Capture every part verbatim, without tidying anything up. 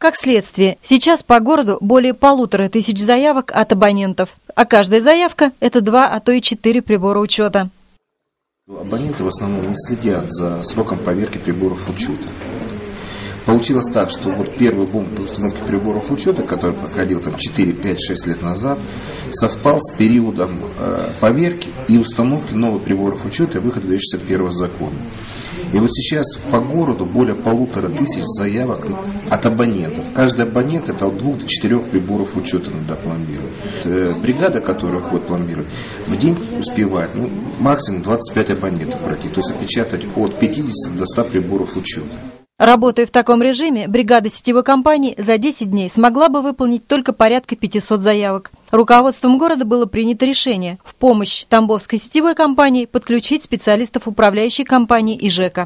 Как следствие, сейчас по городу более полутора тысяч заявок от абонентов, а каждая заявка – это два, а то и четыре прибора учета. Абоненты в основном не следят за сроком поверки приборов учета. Получилось так, что вот первый бум по установке приборов учета, который проходил там четыре, пять, шесть лет назад, совпал с периодом э, поверки и установки новых приборов учета и выхода две тысячи шестьдесят первого закона. И вот сейчас по городу более полутора тысяч заявок от абонентов. Каждый абонент это от двух до четырех приборов учета надо пломбировать. Э, бригада, которая ходит пломбировать, в день успевает ну, максимум двадцать пять абонентов пройти, то есть опечатать от пятидесяти до ста приборов учета. Работая в таком режиме, бригада сетевой компании за десять дней смогла бы выполнить только порядка пятисот заявок. Руководством города было принято решение в помощь Тамбовской сетевой компании подключить специалистов управляющей компании ИЖЭКа.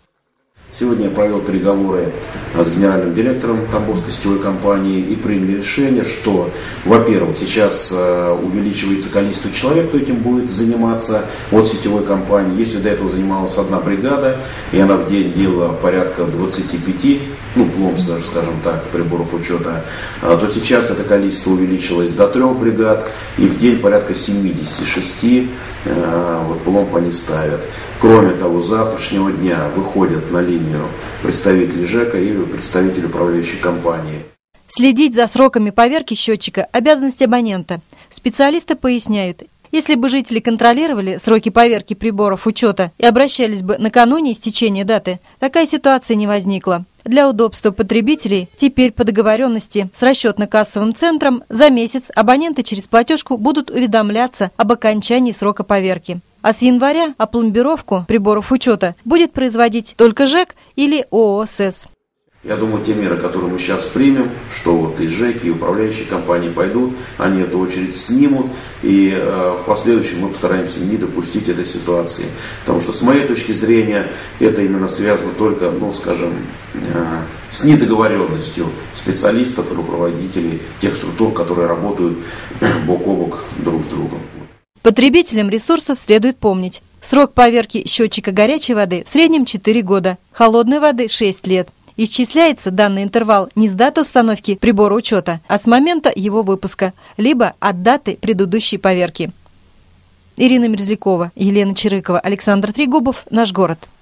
Сегодня я провел переговоры с генеральным директором Тамбовской сетевой компании и приняли решение, что, во-первых, сейчас увеличивается количество человек, кто этим будет заниматься от сетевой компании. Если до этого занималась одна бригада, и она в день делала порядка двадцати пяти, ну, пломб, даже, скажем так, приборов учета, то сейчас это количество увеличилось до трех бригад, и в день порядка семидесяти шести вот, пломб они ставят. Кроме того, с завтрашнего дня выходят на линию представители ЖЭКа и представители управляющей компании. Следить за сроками поверки счетчика – обязанность абонента. Специалисты поясняют, если бы жители контролировали сроки поверки приборов учета и обращались бы накануне истечения даты, такая ситуация не возникла. Для удобства потребителей теперь по договоренности с расчетно-кассовым центром за месяц абоненты через платежку будут уведомляться об окончании срока поверки. А с января опломбировку приборов учета будет производить только ЖЭК или ООО СЭС. Я думаю, те меры, которые мы сейчас примем, что вот и ЖЭКи, и управляющие компании пойдут, они эту очередь снимут, и э, в последующем мы постараемся не допустить этой ситуации. Потому что с моей точки зрения это именно связано только, ну скажем, э, с недоговоренностью специалистов и руководителей тех структур, которые работают бок о бок друг с другом. Потребителям ресурсов следует помнить. Срок поверки счетчика горячей воды в среднем четыре года, холодной воды шесть лет. Исчисляется данный интервал не с даты установки прибора учета, а с момента его выпуска, либо от даты предыдущей поверки. Ирина Мерзлякова, Елена Чирыкова, Александр Трегубов. Наш город.